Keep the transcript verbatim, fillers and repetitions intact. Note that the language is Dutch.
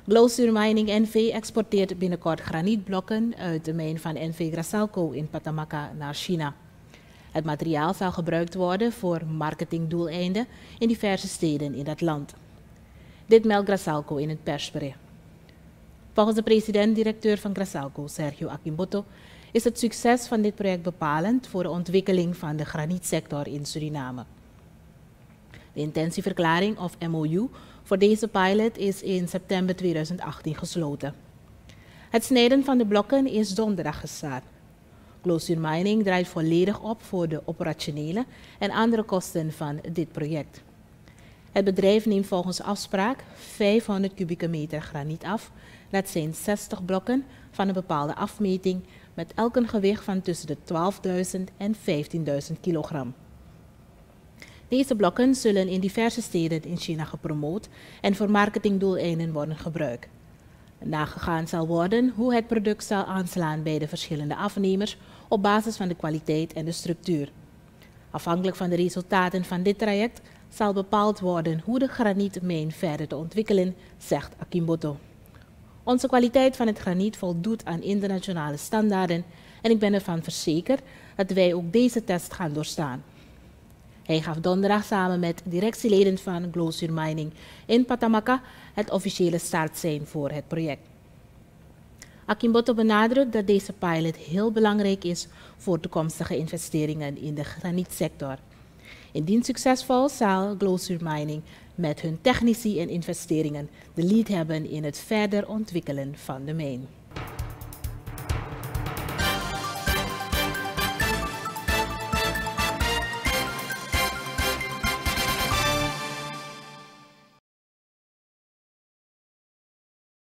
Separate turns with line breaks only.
Glosur Mining N V exporteert binnenkort granietblokken uit de mijn van N V Grasalco in Patamaca naar China. Het materiaal zal gebruikt worden voor marketingdoeleinden in diverse steden in dat land. Dit meldt Grasalco in het persbericht. Volgens de president-directeur van Grasalco, Sergio Akimboto, is het succes van dit project bepalend voor de ontwikkeling van de granietsector in Suriname. De intentieverklaring of M O U voor deze pilot is in september tweeduizend achttien gesloten. Het snijden van de blokken is donderdag gestart. Glosur Mining draait volledig op voor de operationele en andere kosten van dit project. Het bedrijf neemt volgens afspraak vijfhonderd kubieke meter graniet af. Dat zijn zestig blokken van een bepaalde afmeting met elk een gewicht van tussen de twaalfduizend en vijftienduizend kilogram. Deze blokken zullen in diverse steden in China gepromoot en voor marketingdoeleinden worden gebruikt. Nagegaan zal worden hoe het product zal aanslaan bij de verschillende afnemers op basis van de kwaliteit en de structuur. Afhankelijk van de resultaten van dit traject zal bepaald worden hoe de granietmijn verder te ontwikkelen, zegt Akimboto. Onze kwaliteit van het graniet voldoet aan internationale standaarden en ik ben ervan verzekerd dat wij ook deze test gaan doorstaan. Hij gaf donderdag samen met directieleden van Glosur Mining in Patamaca het officiële startsein voor het project. Akimboto benadrukt dat deze pilot heel belangrijk is voor toekomstige investeringen in de granietsector. Indien succesvol zal Glosur Mining met hun technici en investeringen de lead hebben in het verder ontwikkelen van de mijn.